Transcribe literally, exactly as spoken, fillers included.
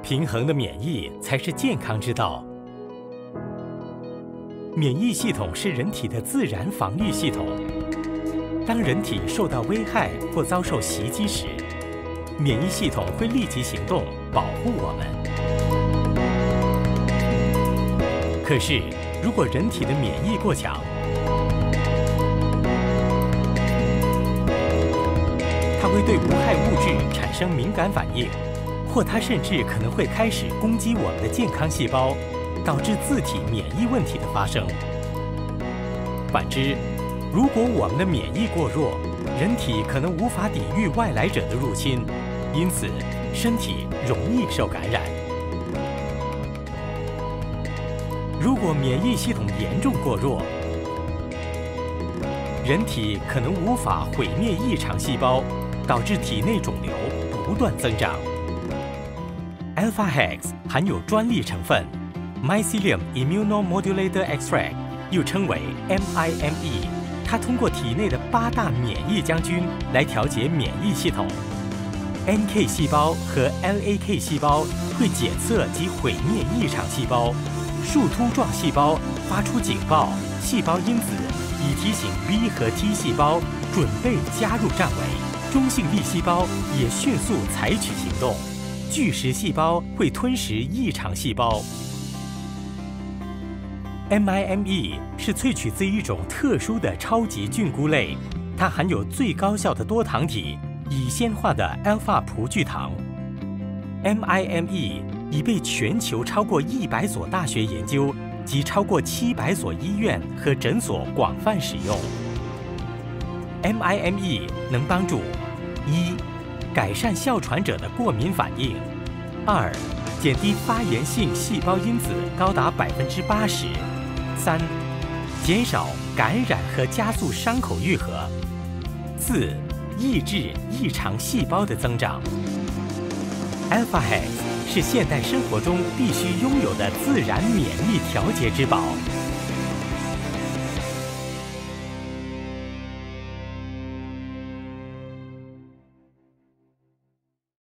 平衡的免疫才是健康之道。免疫系统是人体的自然防御系统。当人体受到危害或遭受袭击时，免疫系统会立即行动保护我们。可是，如果人体的免疫过强，它会对无害物质产生敏感反应，或它甚至可能会开始攻击我们的健康细胞，导致自体免疫问题的发生。反之，如果我们的免疫过弱，人体可能无法抵御外来者的入侵，因此身体容易受感染。如果免疫系统严重过弱，人体可能无法毁灭异常细胞，导致体内肿瘤不断增长。Alpha Hex 含有专利成分 Mycelium Immunomodulator Extract， 又称为 M I M E。它通过体内的八大免疫将军来调节免疫系统。N K 细胞和 L A K 细胞会检测及毁灭异常细胞，树突状细胞发出警报细胞因子，以提醒 B 和 T 细胞准备加入战围。中性粒细胞也迅速采取行动，巨噬细胞会吞食异常细胞。M I M E 是萃取自一种特殊的超级菌菇类，它含有最高效的多糖体乙酰化的 alpha 葡聚糖。M I M E 已被全球超过一百所大学研究及超过七百所医院和诊所广泛使用。M I M E 能帮助：一、改善哮喘者的过敏反应；二、减低发炎性细胞因子高达百分之八十；三、减少感染和加速伤口愈合；四、抑制异常细胞的增长。Alpha Hex 是现代生活中必须拥有的自然免疫调节之宝。